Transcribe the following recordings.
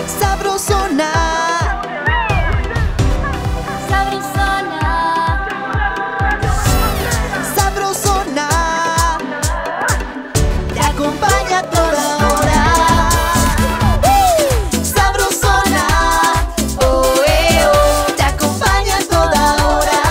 Sabrosona. Sabrosona. Te acompaña a toda hora. Sabrosona. Oh, oh. Te acompaña a toda hora.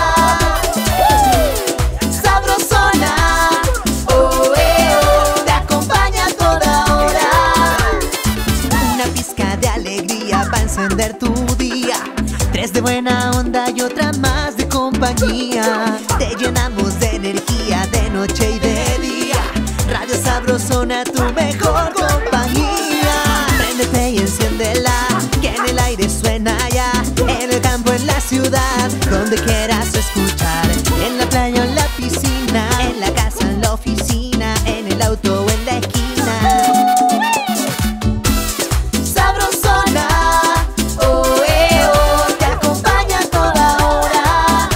Sabrosona. Oh, oh. Te acompaña a toda hora. Una pizca de alegría para encender tu día. Tres de buena onda y otra más de compañía. Te llenamos de energía de noche y de día. Radio Sabrosona, tu mejor compañía. Préndete y enciéndela, que en el aire suena ya. En el campo, en la ciudad, donde quieras escuchar. En la playa o en la piscina, en la casa, en la oficina, en el auto o en la esquina. Sabrosona. Oh, oh. Te acompaña a toda hora.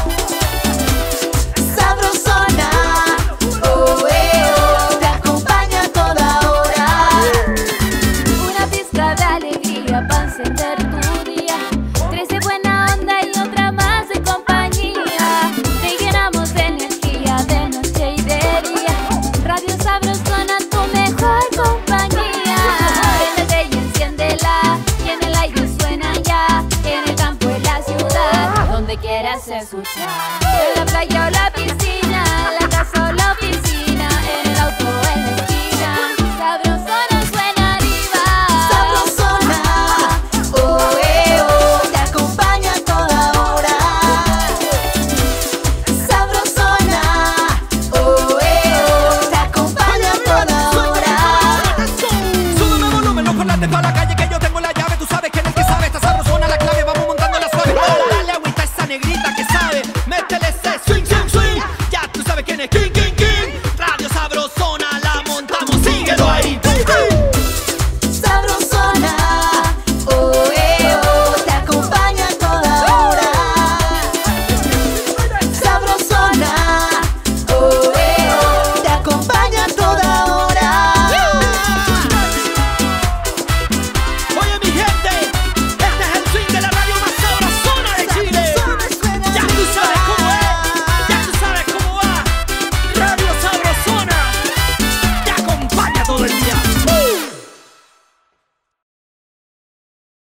Sabrosona. Oh, oh. Te acompaña a toda hora. Una pizca de alegría para encender tu día. Tres de buena onda y otra más de compañía. Te llenamos de energía de noche y de día. Radio Sabrosona, tu mejor compañía. Préndete y enciéndela, y en el aire suena ya. En el campo, en la ciudad, donde quieras escuchar. En la playa o la piscina, en la casa o la oficina, en el auto o en la esquina. Sabrosona suena arriba. Sabrosona. Oh, oh. Te acompaña a toda hora. Sabrosona. Oh, oh. Te acompaña a toda hora. Súbeme volumen, los parlantes pa' la calle que